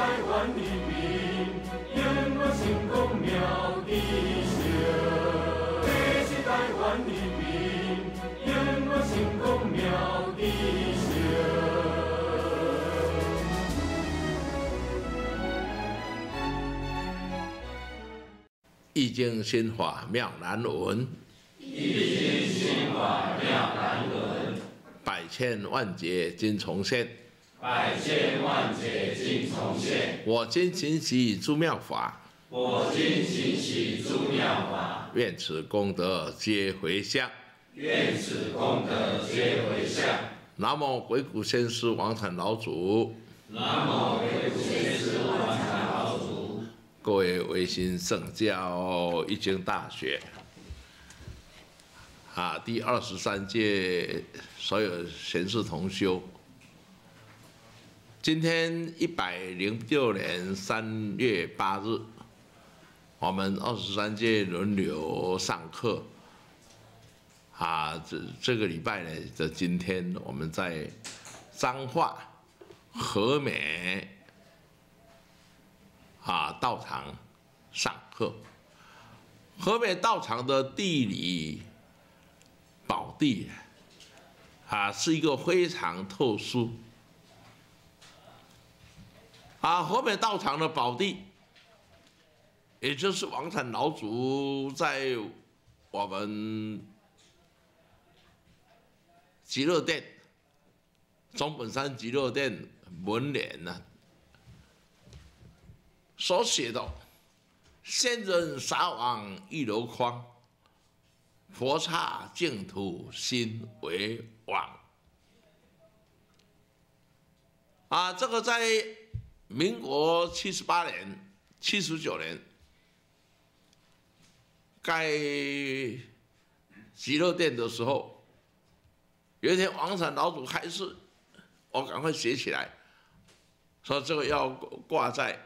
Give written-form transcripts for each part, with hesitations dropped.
台湾人民，永远成功妙智秀。这是台湾人民，永远成功妙智秀。 易经心法妙难闻， 易经心法妙难闻。 百千万劫今重现， 百千万劫今重现。 我今勤习诸妙法， 我今勤习诸妙法。 愿此功德皆回向， 愿此功德皆回向。 南无鬼谷先师王禅老祖。 南无鬼谷先师王禅老祖。 各位维新圣教易经大学第23届所有贤士同修，今天106年3月8日，我们23届轮流上课。这个礼拜呢的今天，我们在彰化和美。 道场上课，和美道场的地理宝地是一个非常特殊和美道场的宝地，也就是王禅老祖在我们极乐殿中本山极乐殿门帘所写的“仙人撒网一箩筐，佛刹净土心为网”。这个在民国78年、79年盖极乐殿的时候，有一天王禅老祖开示，我赶快写起来，说这个要挂在。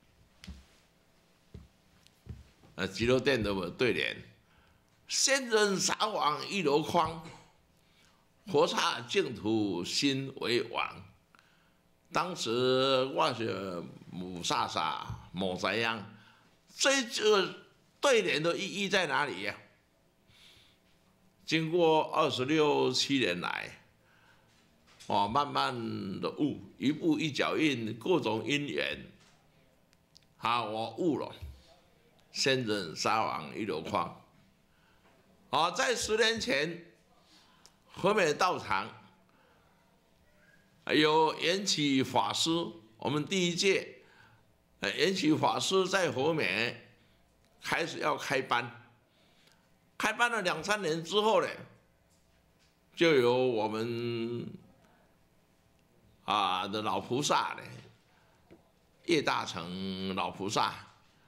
极乐殿的对联：“仙人撒网一箩筐，佛刹净土心为网。”当时我是母萨萨某怎样，这个对联的意义在哪里呀？经过26、7年来，慢慢的悟，一步一脚印，各种因缘，我悟了。 仙人撒网一箩筐。在10年前，和美道场有缘起法师，我们第1届缘起法师在和美开始要开班，开班了2、3年之后呢，就有我们的老菩萨呢，叶大成老菩萨。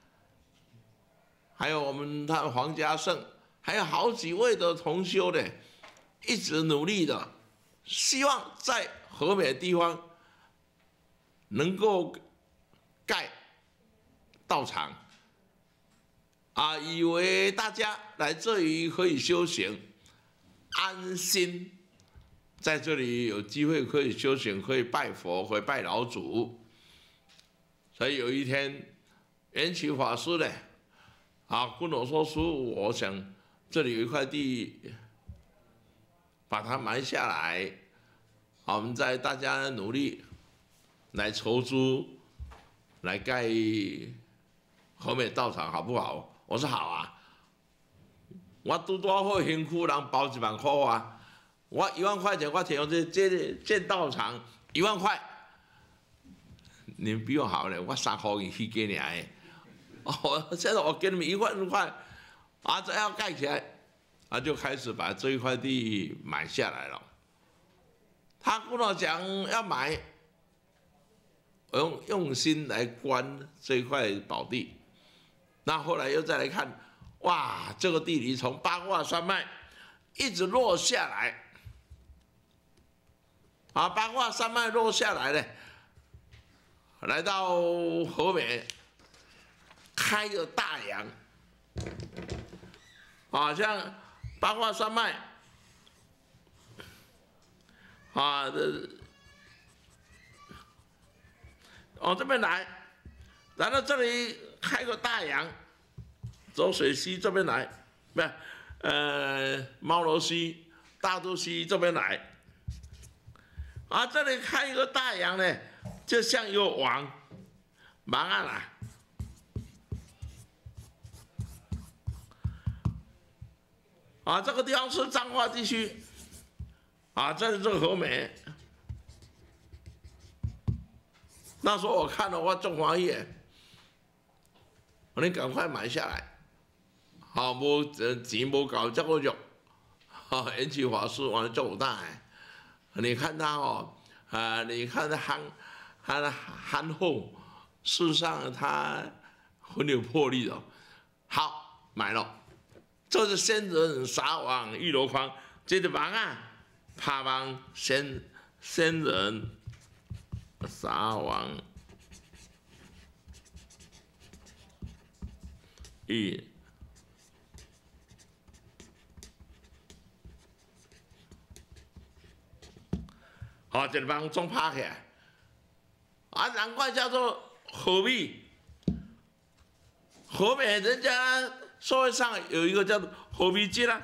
还有我们黄家胜，还有好几位的同修呢，一直努力的，希望在和美的地方能够盖道场，以为大家来这里可以修行，安心，在这里有机会可以修行，可以拜佛，可以拜老祖。所以有一天，缘起法师呢。 跟我说：“叔，我想这里有一块地，把它埋下来，我们在大家努力来筹资，来盖和美道场，好不好？”我说：“好啊，我拄多好辛苦，人包1万块啊，我1万块钱，我提供这建道场1万块，你们比我好呢，我3块钱去给你的。” 现在我给你们1万块，这要盖起来，就开始把这一块地买下来了。他跟我讲要买，我用心来观这一块宝地。那后来又再来看，哇，这个地理从八卦山脉一直落下来，八卦山脉落下来呢，来到和美。 开着大洋，像八卦山脉，往这边来， 然后这里开个大洋，浊水溪这边来，不是，猫罗溪、大肚溪这边来。啊，这里开一个大洋呢，就像一个王啊啦。啊，这个地方是彰化地区。啊，这是这个和美。那时候我看了，我中华业，你赶快买下来。好，无钱无搞这个肉，啊，延禧法师完了做大哎。你看他哦，你看他憨厚，事实上他很有魄力的。好，买了。这是仙人撒网一箩筐，这个网啊，怕网仙人撒网一。好，这个网总拍起来，啊，难怪叫做和美。和美，人家社会上有一个叫做和美节啊。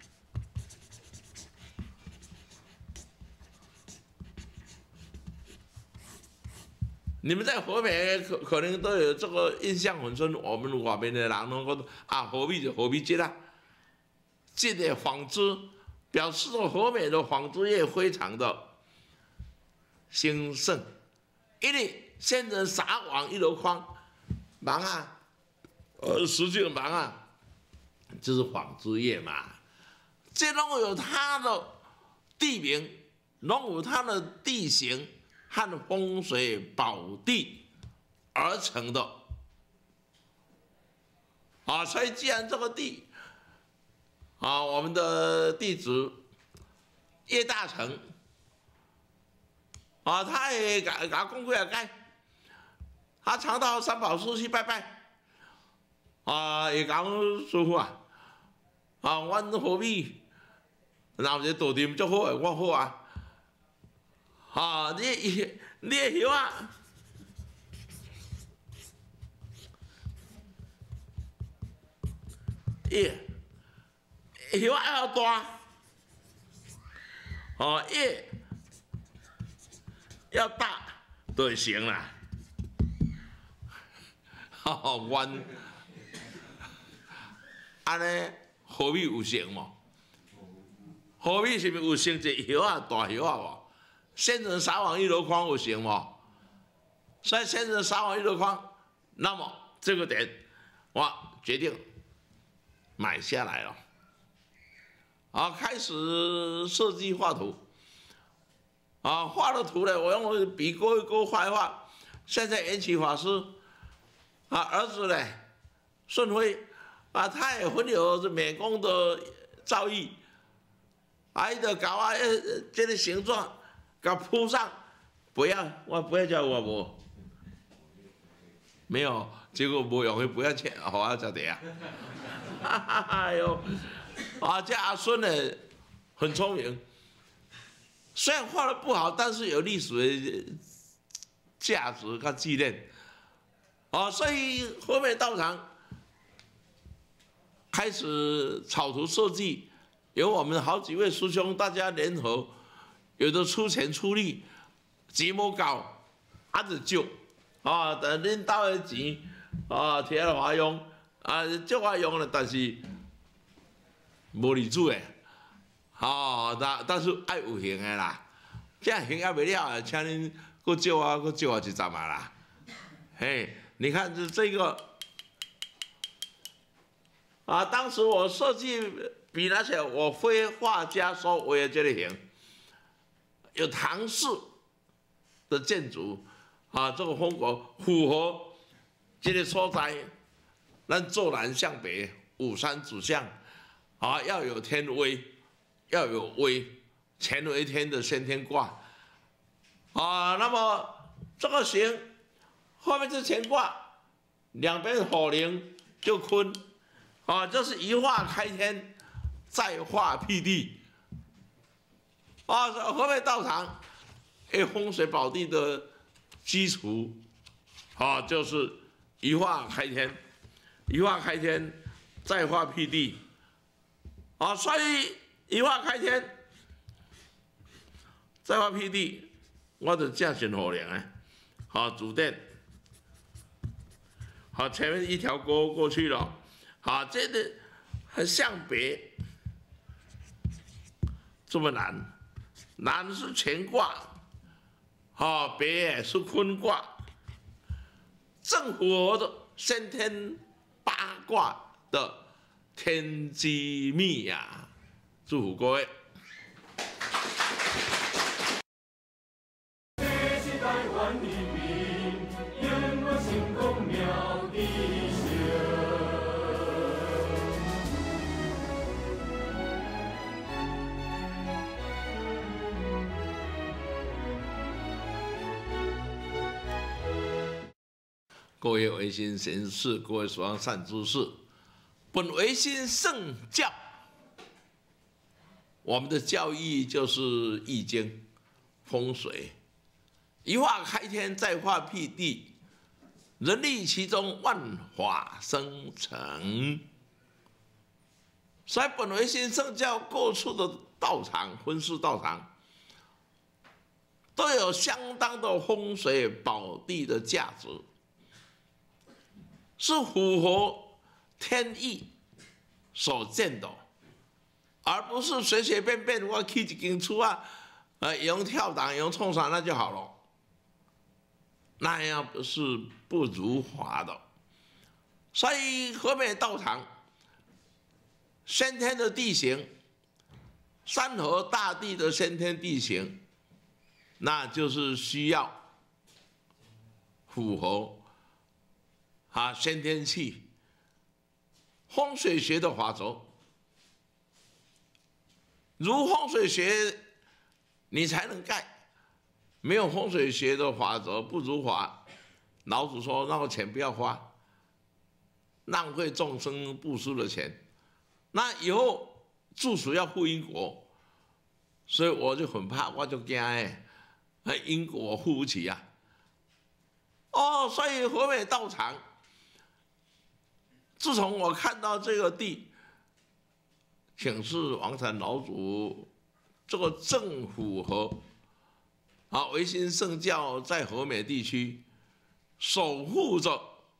你们在和美可能都有这个印象很深，我们外面的人都觉得啊，和美就和美节啦。这个纺织表示着和美的纺织业非常的兴盛，因为仙人撒网一箩筐，忙啊，实际的忙啊，就是纺织业嘛。这拢有它的地名，拢有它的地形和风水宝地而成的。啊，所以既然这个地，啊，我们的地主叶大成。啊，他也搞公会改，他常到三宝寺去拜拜，啊，也讲师傅啊，啊，阮和美，然后这道场足好诶，我好啊，啊，你会晓啊，晓啊要大，哦，要大就行啦。哦，阮安尼和美有成无？和美是毋是有成一叶啊大叶啊无？仙人撒网一箩筐有成无？所以仙人撒网一箩筐，那么这个点我决定买下来了。好，开始设计画图。啊，画了图呢，我用笔勾一勾画一画。现在延禧法师，啊，儿子呢，顺辉，啊，他也很有美工的造诣，啊，伊就搞啊，这个形状，搞铺上，不要叫我无，没有，结果无用，不要钱，好啊，咋的呀？哎呦，啊，这阿孙呢，很聪明。虽然画的不好，但是有历史的价值跟纪念，啊，所以和美道场开始草图设计，有我们好几位师兄大家联合，有的出钱出力，钱无够，啊就借，啊，但恁兜的钱，啊，摕来花用，啊，借我用了，但是无利子的。哦，但是爱有形的啦，这形也袂了，请恁搁借我100万啦。嘿，你看这个，啊，当时我设计比那些我非画家所为的这个形，有唐式的建筑，啊，这个风格符合这个所在，咱坐南向北，5山指向，啊，要有天威。要有威，乾为天的先天卦，啊，那么这个形后面是乾卦，两边火灵就坤，啊，这是一化开天，再化辟地，啊，和美道场，风水宝地的基础，啊，就是一化开天，一化开天，再化辟地。啊，所以一化开天，再化辟地，我就正神好灵诶。好，主殿。好，前面一条沟过去了。好，这个很向北，这么难，南是乾卦，好，北是坤卦，正符合的先天八卦的天机密呀！祝福各位。 这是台湾人民永远成功妙的各位维新贤士，各位所望善知识，本维新圣教，我们的教义就是易经、风水，一化开天，再化辟地，人力其中，万法生成。所以本维新圣教各处的道场、婚事道场，都有相当的风水宝地的价值。是符合天意所见的，而不是随随便便我去一间厝啊，用跳档、用冲啥那就好了，那样是不如法的。所以和美道场先天的地形，山河大地的先天地形，那就是需要符合。先天气、风水学的法则，如风水学，你才能盖；没有风水学的法则，不如法。老子说：“那个钱不要花，浪费众生布施的钱。”那以后住属要付因果，所以我就很怕，我就惊因果我付不起呀。所以和美道场。自从我看到这个地，请示王禅老祖，这个正符合维新圣教在和美地区守护着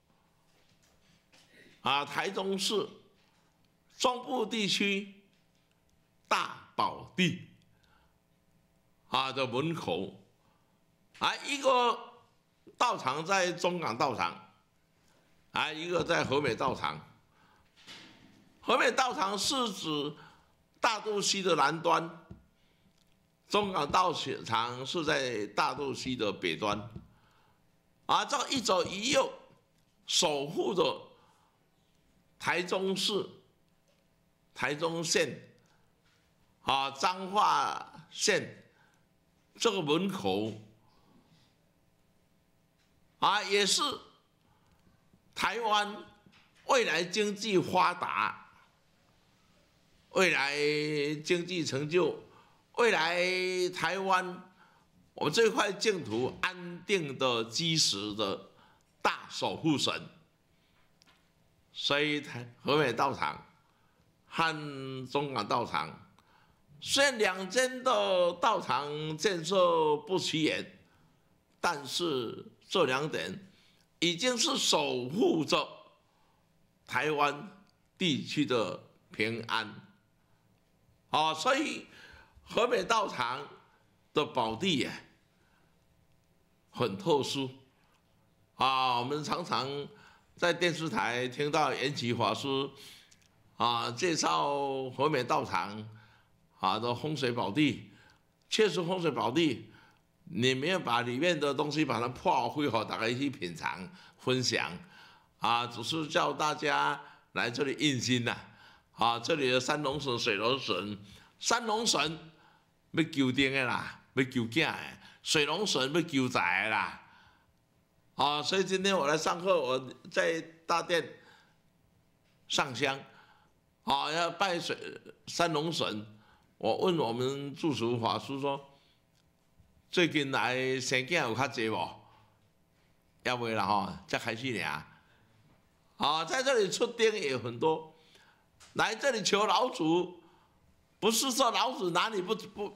台中市中部地区大宝地的门口，一个道场在中港道场。一个在和美道场，和美道场是指大肚溪的南端，中港道场是在大肚溪的北端，这一左一右守护着台中市、台中县、彰化县这个门口，也是。台湾未来经济发达，未来经济成就，未来台湾我们这块净土安定的基石的大守护神，所以和美道场和中港道场，虽然两间的道场建设不起眼，但是这两点。已经是守护着台湾地区的平安，所以和美道场的宝地很特殊，我们常常在电视台听到延吉法师介绍和美道场的风水宝地，确实风水宝地。你没有把里面的东西把它破坏好，大家一起品尝分享，只是叫大家来这里印心呐，这里的三龙神、水龙神，三龙神要求丁的啦，要求囝的，水龙神要求财的啦，所以今天我来上课，我在大殿上香，要拜三龙神，我问我们住持法师说。最近来生囝有较济无？要未啦才开始尔。 在这里出丁也很多，来这里求老祖，不是说老祖哪里不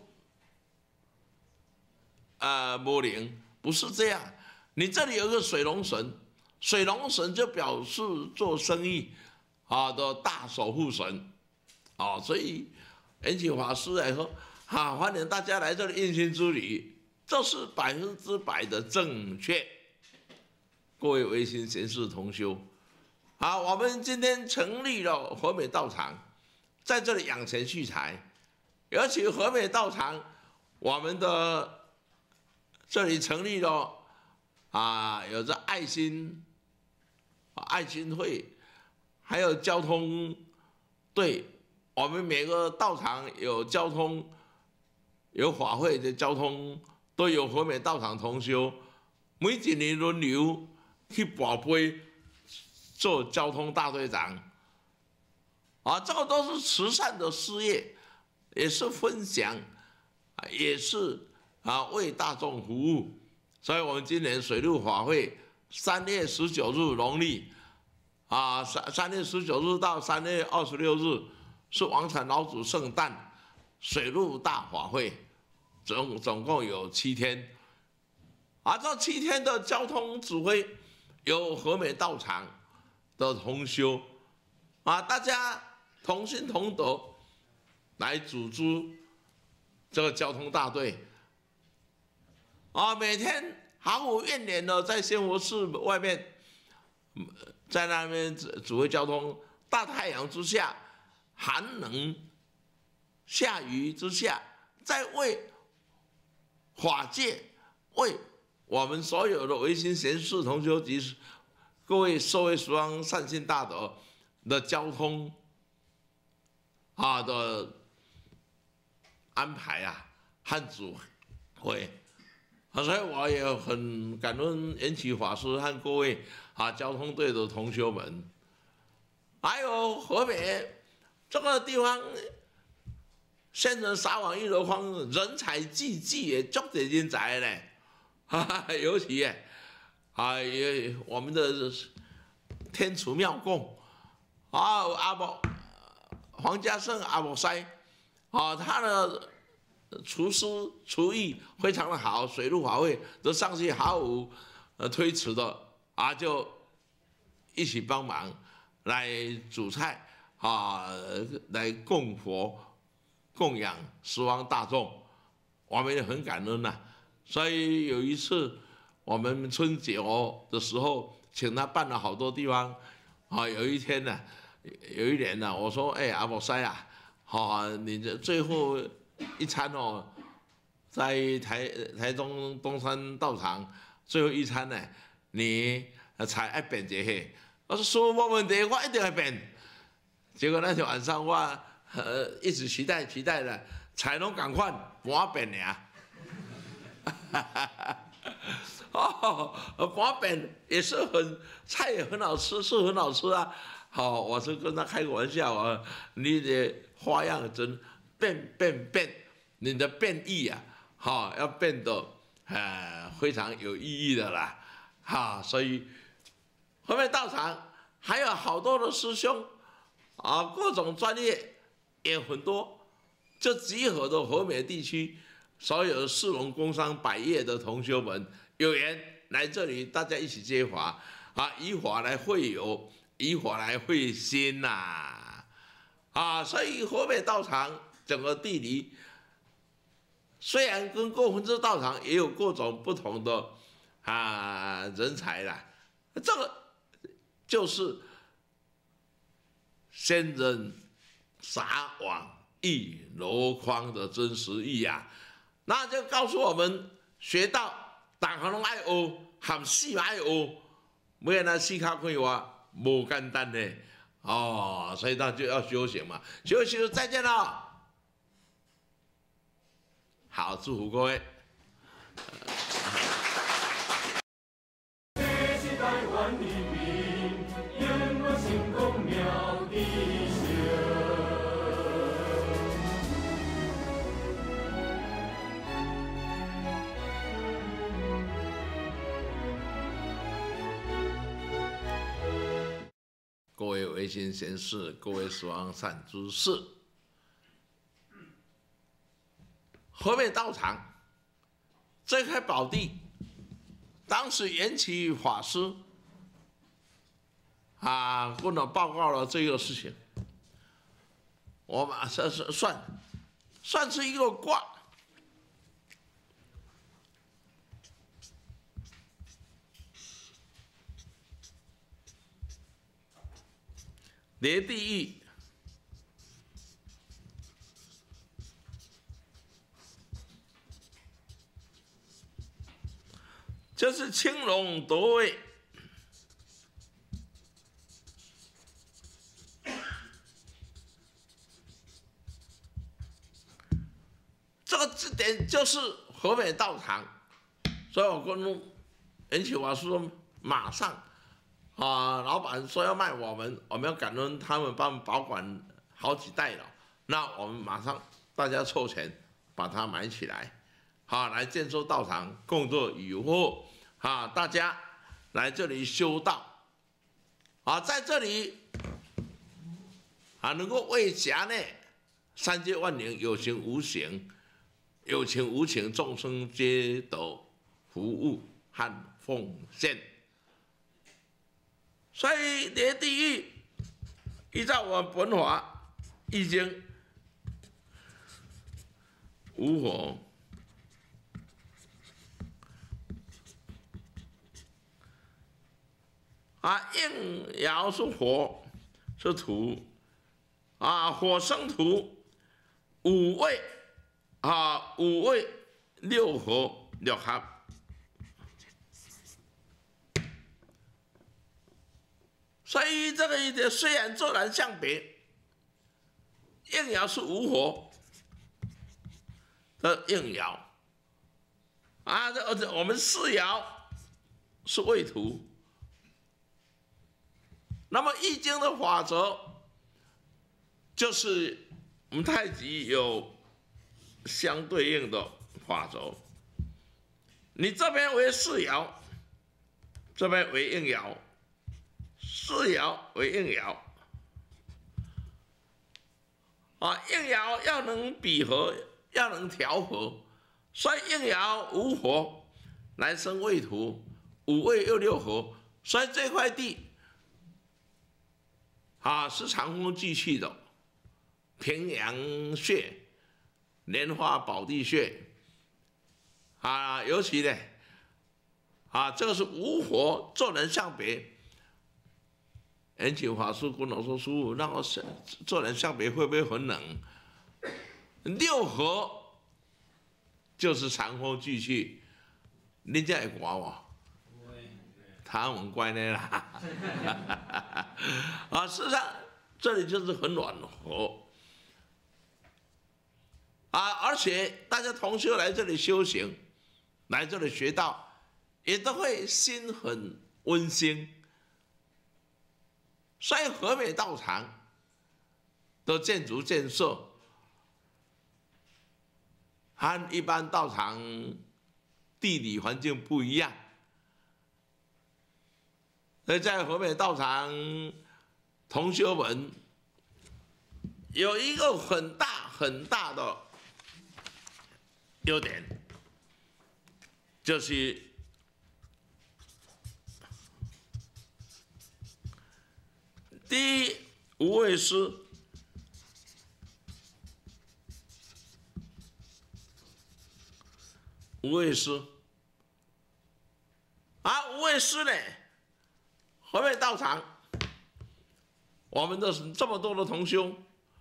没灵，不是这样。你这里有个水龙神，水龙神就表示做生意的大守护神，所以延禧法师来说，欢迎大家来这里印心之旅，这是100%的正确。各位维新贤士同修，我们今天成立了和美道场，在这里养钱蓄财，尤其和美道场，我们的这里成立了有着爱心会，还有交通队，我们每个道场有交通，有法会的交通，都有和美道场同修，每一年轮流去拔杯做交通大队长，这个都是慈善的事业，也是分享，也是为大众服务。所以我们今年水陆法会3月19日农历3月19日到3月26日是王禅老祖圣诞水陆大法会，总共有7天，这7天的交通指挥由和美道场的同修大家同心同德来组织这个交通大队每天毫无怨言的在仙佛寺外面，在那边指挥交通，大太阳之下，寒冷下雨之下，在为法界，为我们所有的维新贤士同修及各位社会十方善心大德的交通的安排和指挥，所以我也很感恩延禧法师和各位交通队的同修们，还有和美这个地方，现在撒网一箩筐，人才济济也足多人才呢，尤其我们的天厨妙供黄家胜阿伯塞他的厨师厨艺非常的好，水陆法会都上去毫无推辞的就一起帮忙来煮菜来供佛供养十方大众，我们也很感恩所以有一次我们春节的时候，请他办了好多地方有一天有一年我说阿伯塞你的最后一餐在台中东山道场最后一餐你才要变一下。我说师父没问题，我一定会变。结果那天晚上我一直期待的，菜拢同款，半变半变也是菜也很好吃，是很好吃我是跟他开个玩笑你的花样真变，你的变异要变得非常有意义的啦，所以和美道场还有好多的师兄各种专业也很多，就集合的和美地区所有的士农工商百业的同修们有缘来这里，大家一起接法以法来会友，以法来会心所以和美道场整个地理虽然跟过分之道场也有各种不同的人才这个就是仙人撒网一箩筐的真实意那就告诉我们学道大家拢爱学，含死嘛爱学，要安那死脚快活无简单的所以那就要修行嘛，修行再见了。好，祝福各位。 各位维新贤士，各位十方善知识，和美道场这块宝地，当时缘起法师跟我报告了这个事情，我马上算是一个卦。连地狱，就是青龙夺位，这点就是和美道场，所以我跟缘起法师说，马上。老板说要卖我们要感恩他们帮我们保管好几代了，那我们马上大家凑钱把它买起来，来建设道场，共作以后，大家来这里修道，在这里能够为辖内三界万灵有形无形，有情无情众生皆得服务和奉献。所以连地狱依照我们本法易经无火，应爻是火，是土，火生土，五位，六合六合。所以这个一点虽然骤然相别，应爻是无火的应爻，我们四爻是未土。那么易经的法则就是我们太极有相对应的法则，你这边为四爻，这边为应爻。四爻为应爻，应爻要能比合，要能调和，所以应爻无火来生未土，五位又六合，所以这块地是长风聚气的平阳穴、莲花宝地穴尤其呢这个是无火骤然相别。缘起法师跟我说：“师父，让我骤然相别会不会很冷？”六合就是长风聚气，你这会寒我？他们乖的啦。事实上这里就是很暖和而且大家同修来这里修行，来这里学道，也都会心很温馨。所以和美道场的建筑建设和一般道场地理环境不一样，所以在和美道场同修们有一个很大的优点，就是第一，无畏师，无畏师，无畏师呢，和美道场，我们的这么多的同修，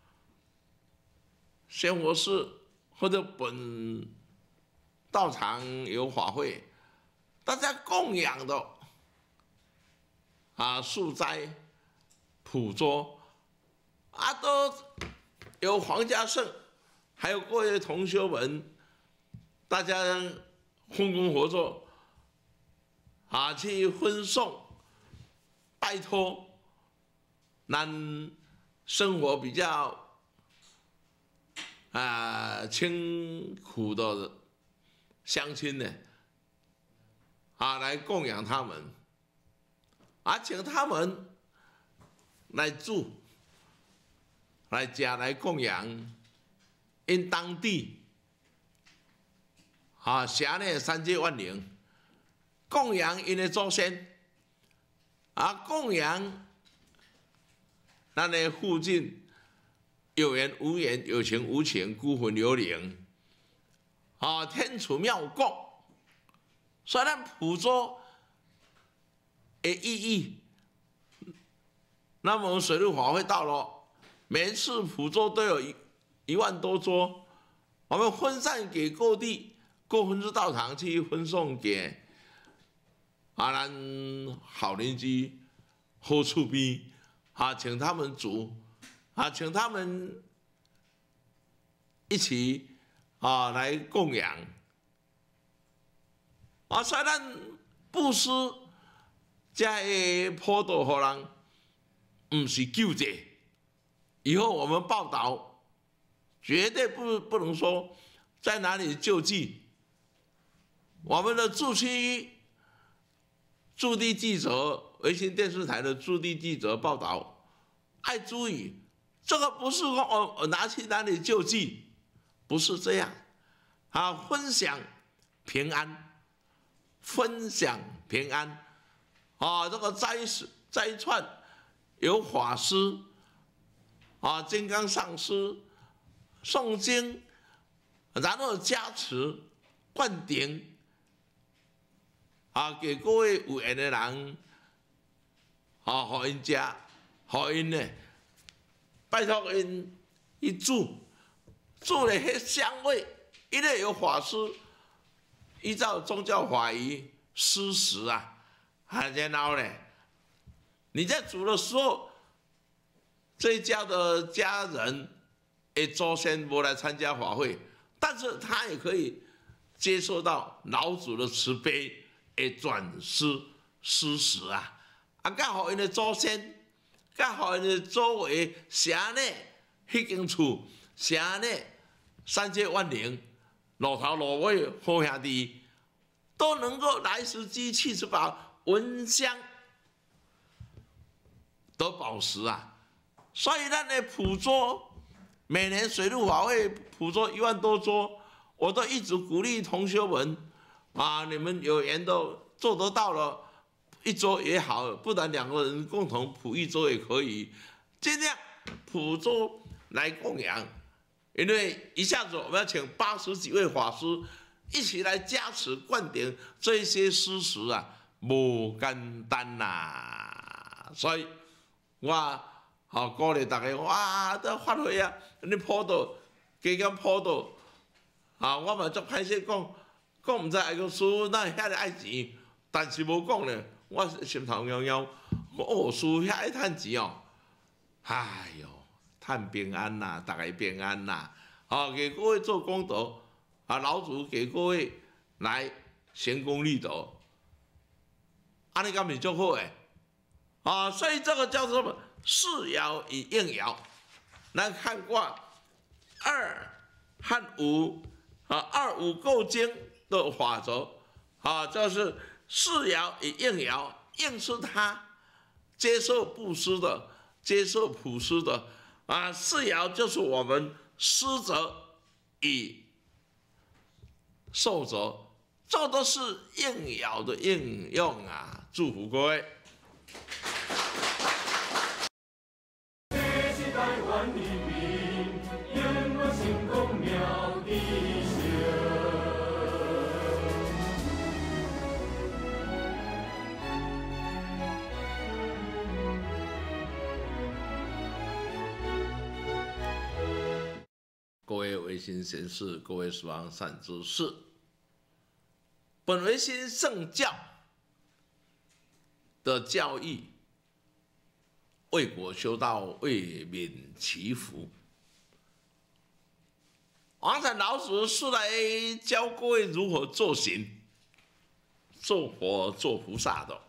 仙佛寺或者本道场有法会，大家供养的素斋。普桌都有黄家圣，还有各位同修们，大家分工合作去分送，拜托咱生活比较清苦的乡亲呢来供养他们请他们来煮、来食、来供养因当地城内3界万灵，供养因的祖先，供养咱的附近有缘无缘、有情无情、孤魂幽灵，天厨妙供。所以咱捕捉的意义，那么我们水陆法会到了，每一次捕捉都有1万多桌，我们分散给各地各分支道场去分送给咱好邻居、好厝边请他们煮请他们一起来供养。所以咱布施才会普渡予人，不是救济。以后我们报道绝对不能说在哪里救济。我们的驻区驻地记者，卫星电视台的驻地记者报道，爱注意，这个不是说我拿去哪里救济，不是这样。分享平安。分享平安，这个斋串有法师，金刚上师诵经，然后加持灌顶，给各位有缘的人，给因吃，给因呢，拜托因一煮的迄香味，因为有法师。依照宗教法仪施食然后呢，你在煮的时候，这一家的家人祖先不来参加法会，但是他也可以接受到老祖的慈悲，转施施食甲互因的祖先，甲互因的周围城内迄间厝，城内3界万灵。路头路尾好兄弟都能够来时机去时宝，闻香得宝石所以咱的捕捉，每年水陆法会捕捉1万多桌，我都一直鼓励同学们你们有缘都做得到了，1桌也好，不然2个人共同捕1桌也可以，尽量捕捉来供养。因为一下子我们要请80几位法师一起来加持灌顶这些施食不简单所以我鼓励大家都发挥你普渡加减普渡我嘛足歹势讲唔知爱个师哪遐个爱钱，但是无讲呢，我心头痒痒，师遐爱趁钱哎哟。探平安大家平安给各位做功德老祖给各位来行功立德，安尼敢是足好诶所以这个叫做什么？世爻与应爻。来看卦2和52、5够经的法则就是世爻与应爻，应是他接受布施的，接受普施的。世爻就是我们施者与受者，这都是应爻的应用祝福各位。 这是台湾人民永远成功妙地各位维新贤士，各位十方善知识，本维新圣教的教义，为国修道，为民祈福。王禅老祖是来教各位如何做行、做佛、做菩萨的，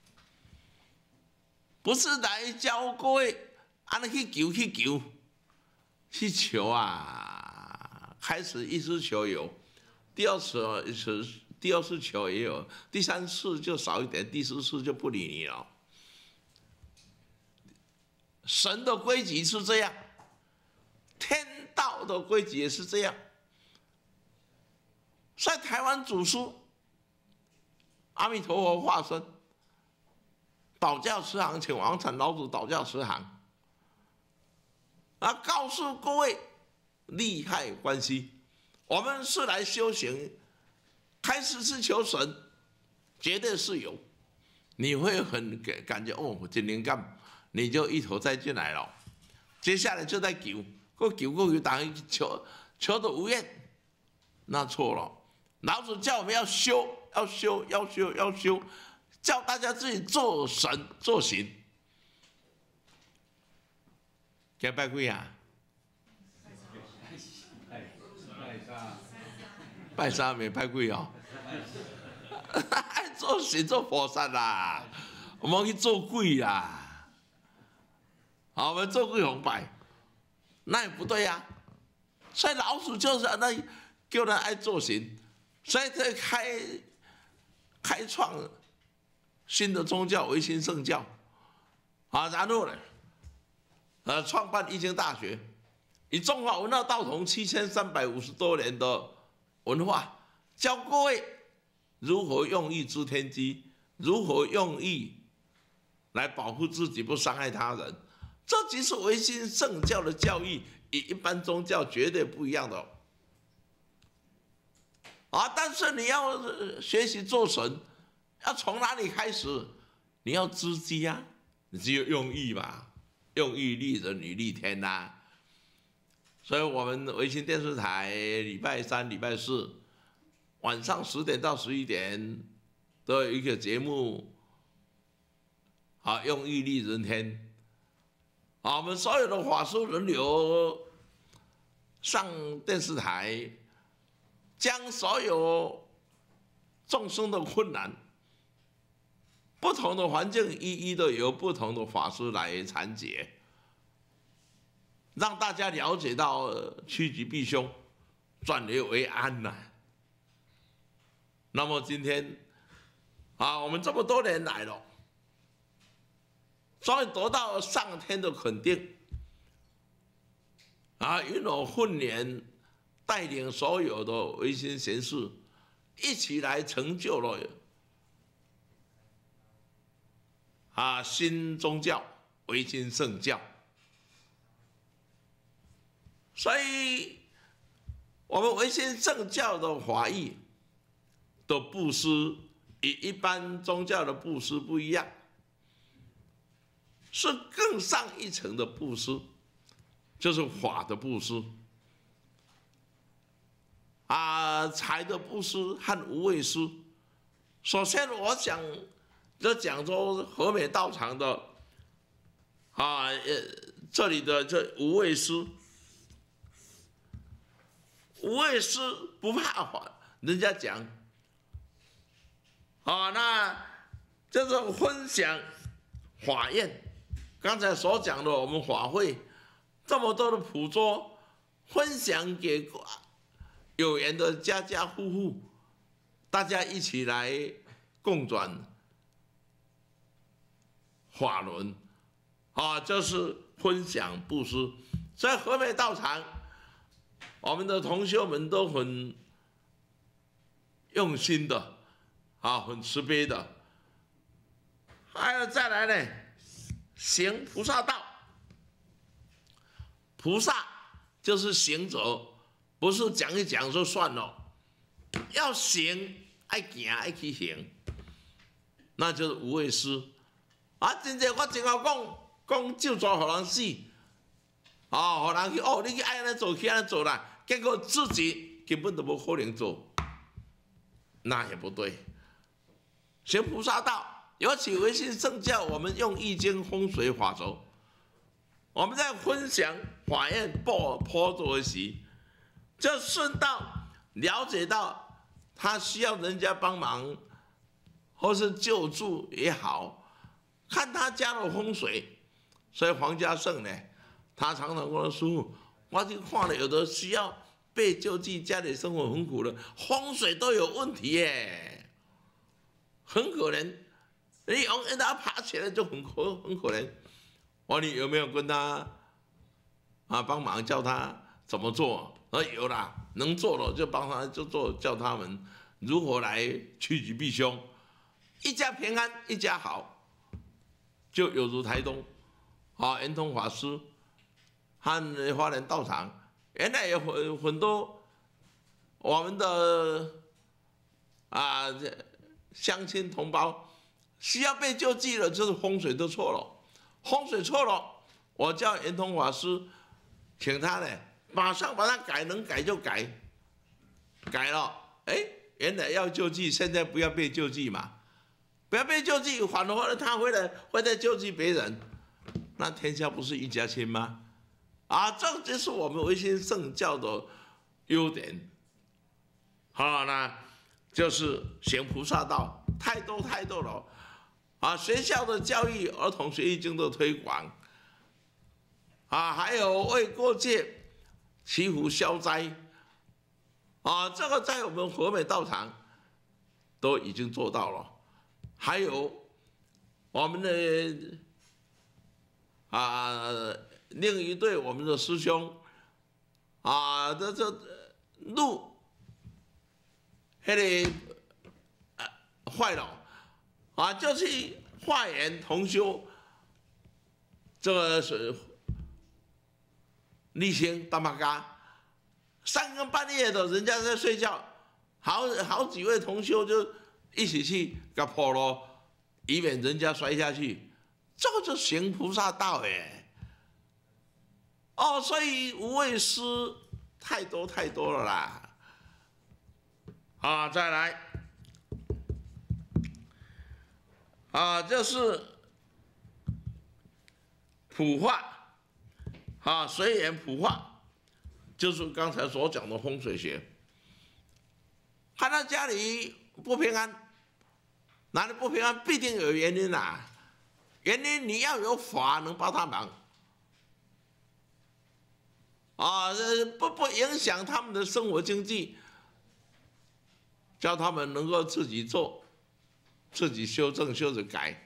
不是来教各位安尼去求。去求开始一次求有，第二次求也有，第3次就少一点，第4次就不理你了。 神的规矩是这样，天道的规矩也是这样。在台湾祖师阿弥陀佛化身，导教慈航，请王禅老祖导教慈航，告诉各位利害关系，我们是来修行，开始是求神，绝对是有，你会很感觉哦，今灵感，你就一头栽进来了，接下来就在求，求，等于求的无厌，那错了。老祖叫我们要修，叫大家自己做神做行。该拜鬼啊？拜啥没拜鬼哦？做神做菩萨啦，我们去做鬼啦。好，我们做鬼红拜，那也不对呀、所以老祖就是那叫人爱做神。所以才开创新的宗教唯心圣教，然后呢，创办易经大学，以中华文化道统7350多年的文化，教各位如何用意知天机，如何用意来保护自己不伤害他人，这就是唯心圣教的教义，与一般宗教绝对不一样的。但是你要学习做神，要从哪里开始？你要知机啊，你只有用意嘛，用意利人与利天呐。所以我们维新电视台礼拜三、礼拜四晚上10点到11点都有一个节目，用意利人天。我们所有的法师轮流上电视台。将所有众生的困难、不同的环境，一一的由不同的法师来阐解，让大家了解到趋吉避凶、转危为安呐。那么今天我们这么多年来了，终于得到上天的肯定允我混年。带领所有的唯心贤士一起来成就了新宗教唯心圣教。所以，我们唯心圣教的法义的布施与一般宗教的布施不一样，是更上一层的布施，就是法的布施。财的布施和无畏施。首先，我想就讲说和美道场的这里的这无畏施，无畏施不怕法，人家讲那就是分享法宴。刚才所讲的，我们法会这么多的普桌，分享给有缘的家家户户，大家一起来共转法轮，就是分享布施。所以和美道场，我们的同修们都很用心的，很慈悲的。还有再来呢，行菩萨道。菩萨就是行者。不是讲一讲就算了，要行，爱行，爱去行，那就是无畏施。真正我正好讲就抓互人死，互人去你去爱安尼做，去安尼做啦，结果自己根本都无可能做，那也不对。行菩萨道，尤其唯心圣教，我们用易经风水法则，我们在分享法宴坡座时。就顺道了解到他需要人家帮忙，或是救助也好，看他家的风水。所以黄家胜呢，他常常跟我说：“师父，我去看了，有的需要被救济，家里生活很苦的，风水都有问题耶，很可怜。你用他爬起来就很可怜。” 你有没有跟他帮忙叫他怎么做？有啦，能做了就帮他就做，叫他们如何来趋吉避凶，一家平安一家好，就有如台东圆通法师和花莲道场，原来有很多我们的乡亲同胞需要被救济了，就是风水都错了。风水错了，我叫圆通法师，请他呢，马上把它改，能改就改，改了，原来要救济，现在不要被救济嘛，不要被救济，反而他会再救济别人，那天下不是一家亲吗？这就是我们维新圣教的优点。那就是行菩萨道，太多了。学校的教育、儿童学艺经的推广，还有为过界祈福消灾，这个在我们和美道场都已经做到了。还有我们的另一对我们的师兄路坏了。就去化缘同修，这个是立新大马嘎，3更半夜的，人家在睡觉，好几位同修就一起去给破了，以免人家摔下去，这个就行菩萨道所以无畏师太多了啦。再来。这是普化，随缘普化，就是刚才所讲的风水学。看到家里不平安，哪里不平安，必定有原因啦。原因你要有法能帮他忙，不影响他们的生活经济，叫他们能够自己做。自己修正修着改，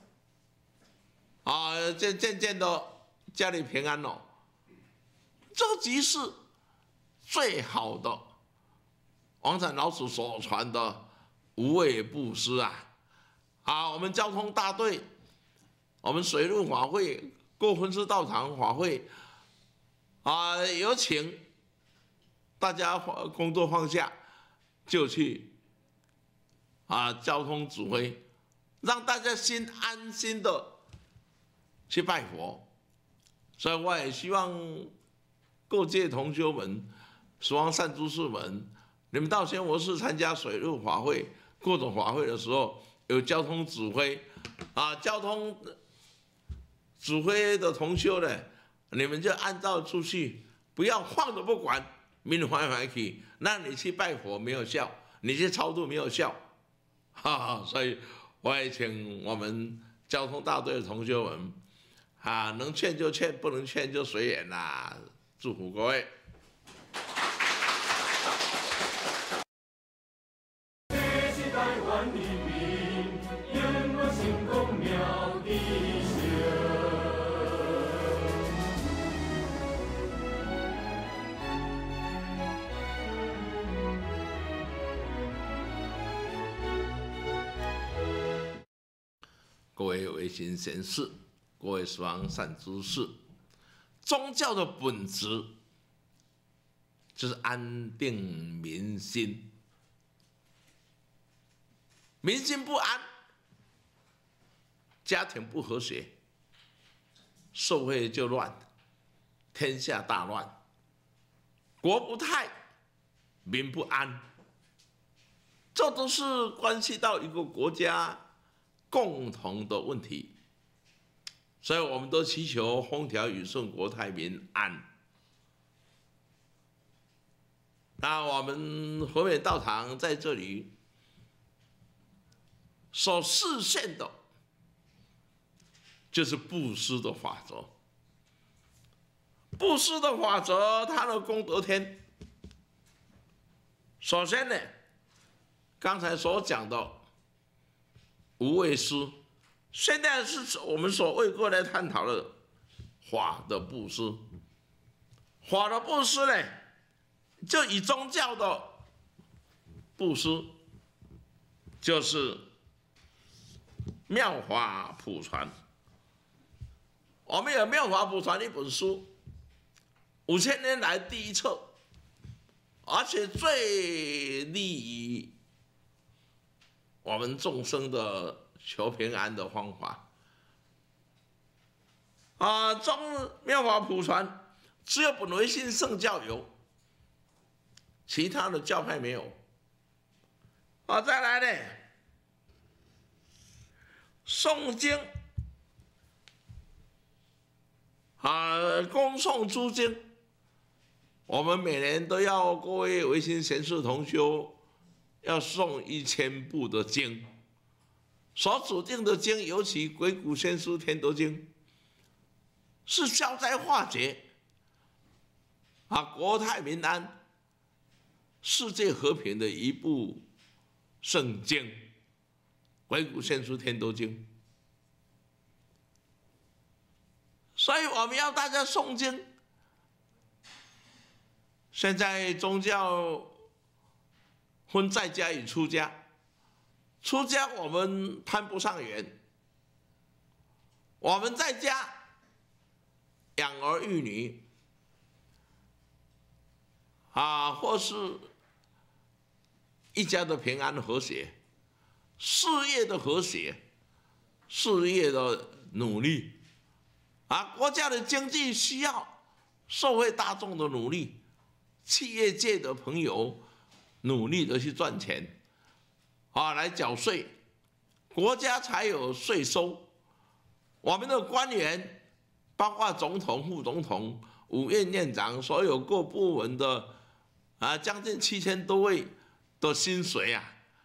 渐的家里平安了，这即是最好的王禅老祖所传的无畏布施我们交通大队，我们水陆法会、过分师道场法会有请大家工作放下，就去。交通指挥，让大家安心的去拜佛。所以我也希望各界同修们、十方善知识们，你们到仙佛寺参加水陆法会、各种法会的时候，有交通指挥交通指挥的同修呢，你们就按照出去，不要放着不管，明怀去，那你去拜佛没有效，你去超度没有效。所以我也请我们交通大队的同学们能劝就劝，不能劝就随缘啦。祝福各位。 这是台湾人民永远成功妙的各位维新贤士，各位十方善知识，宗教的本质就是安定民心。民心不安，家庭不和谐，社会就乱，天下大乱，国不泰，民不安，这都是关系到一个国家共同的问题，所以我们都祈求风调雨顺、国泰民安。那我们和美道场在这里所实现的，就是布施的法则。布施的法则，它的功德天。首先呢，刚才所讲的无畏施，现在是我们所为过来探讨的法的布施。法的布施呢，就以宗教的布施，就是妙法普传。我们有《妙法普传》一本书，5000年来第一册，而且最利于我们众生的求平安的方法。中妙法普传只有本维新圣教有，其他的教派没有。再来呢，诵经。恭诵诸经，我们每年都要各位维新贤士同修要诵1000部的经，所指定的经，尤其《鬼谷先师天德经》，是消灾化解、国泰民安、世界和平的一部圣经，《鬼谷先师天德经》。所以我们要大家诵经。现在宗教分在家与出家，出家我们攀不上缘，我们在家养儿育女，或是一家的平安和谐，事业的和谐，事业的努力。国家的经济需要社会大众的努力，企业界的朋友努力的去赚钱，来缴税，国家才有税收。我们的官员，包括总统、副总统、五院院长，所有各部门的将近7000多位的薪水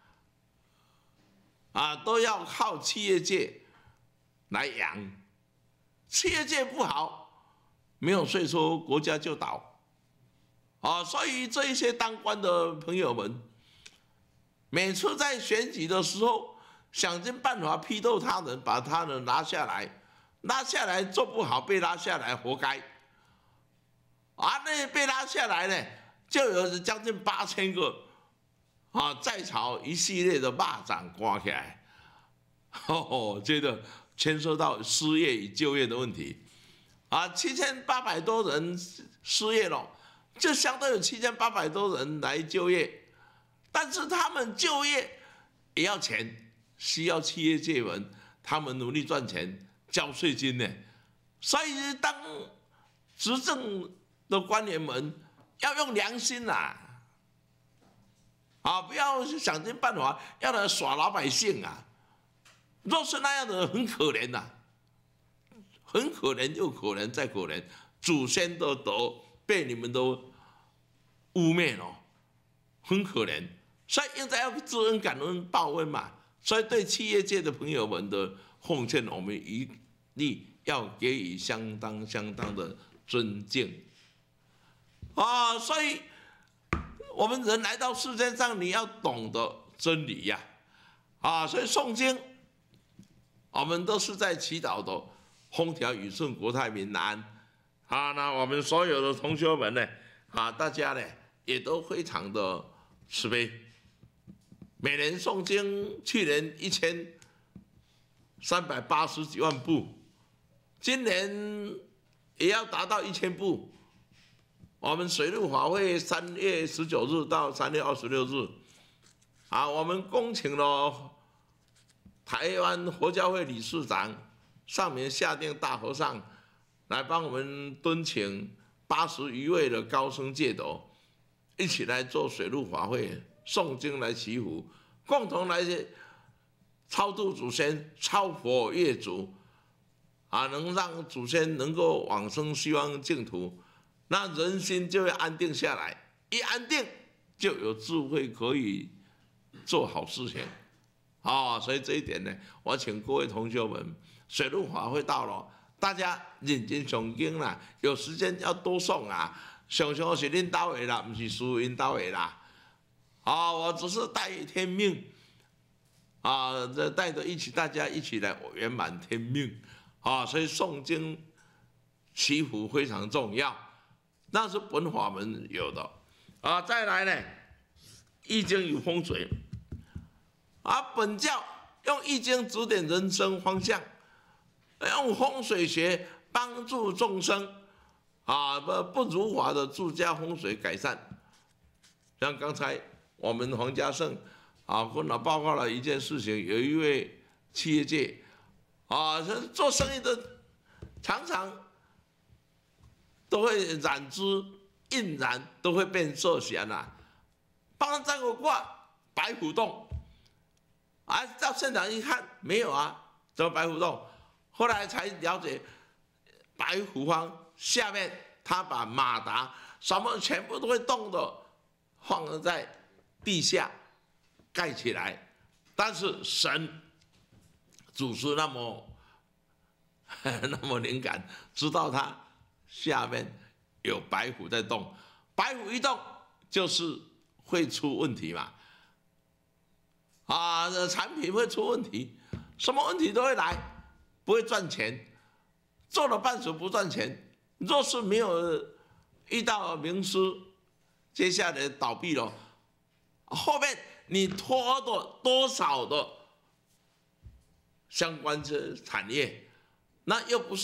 都要靠企业界来养。企业界不好，没有税收，国家就倒。所以这一些当官的朋友们，每次在选举的时候，想尽办法批斗他人，把他人拉下来，拉下来做不好，被拉下来活该。那被拉下来呢，就有将近8000个在朝一系列的骂掌刮起来，这个牵涉到失业与就业的问题，7800多人失业了，就相当有7800多人来就业，但是他们就业也要钱，需要企业界们他们努力赚钱，交税金呢。所以当执政的官员们要用良心不要想尽办法要来耍老百姓若是那样的，很可怜很可怜又可怜再可怜，祖先都被你们都污蔑了，很可怜。所以应该要知恩感恩报恩嘛。所以对企业界的朋友们的奉献，我们一律要给予相当的尊敬所以我们人来到世界上，你要懂得真理所以诵经，我们都是在祈祷的风调雨顺、国泰民安那我们所有的同学们呢大家呢也都非常的慈悲。每年诵经，去年1380几万部，今年也要达到1000部。我们水陆法会3月19日到3月26日我们恭请了台湾佛教会理事长上面下定大和尚来帮我们敦请80余位的高僧戒斗，一起来做水陆法会诵经来祈福，共同来超度祖先，超佛越祖能让祖先能够往生西方净土，那人心就会安定下来，一安定就有智慧可以做好事情所以这一点呢，我请各位同学们，水陆法会到了，大家认真诵经有时间要多诵常常是恁兜的啦，不是师因兜的啦我只是带天命带着大家一起来圆满天命所以诵经祈福非常重要，那是本法门有的啊。再来呢，易经与风水啊，本教用易经指点人生方向，用风水学帮助众生啊，不如法的住家风水改善。像刚才我们黄家胜啊，跟我报告了一件事情，有一位企业界啊，做生意的常常都会染之印染，都会变寿险啊。帮他占个卦，白虎洞，啊，到现场一看没有啊，怎么白虎洞？后来才了解，白虎方下面他把马达什么全部都会动的放在地下盖起来，但是神祖师那么灵感，知道它下面有白虎在动，白虎一动就是会出问题嘛，啊，产品会出问题，什么问题都会来，不会赚钱，做了半死不赚钱，若是没有遇到名师，接下来倒闭了，后面你拖的多少的相关的产业，那又不是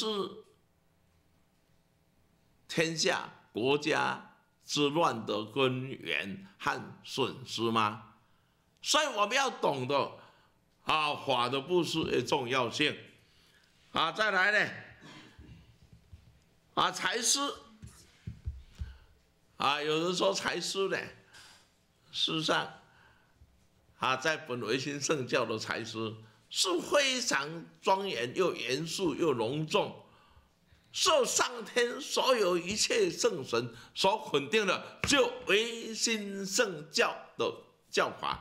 天下国家之乱的根源和损失吗？所以我们要懂得啊，法的布施的重要性啊。再来呢，啊，财师啊，有人说财师呢，事实上啊，在本维新圣教的财师是非常庄严又严肃又隆重，受上天所有一切圣神所肯定的，就维新圣教的教法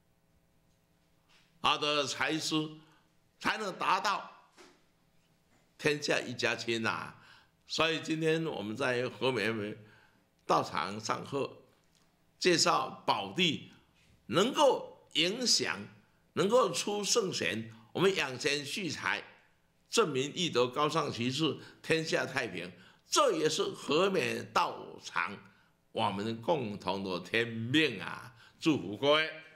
啊的财师，才能达到天下一家亲啊。所以今天我们在和美道场上课，介绍宝地能够影响，能够出圣贤，我们养贤蓄才，正民义德，高尚其事，天下太平，这也是和美道场我们共同的天命啊！祝福各位。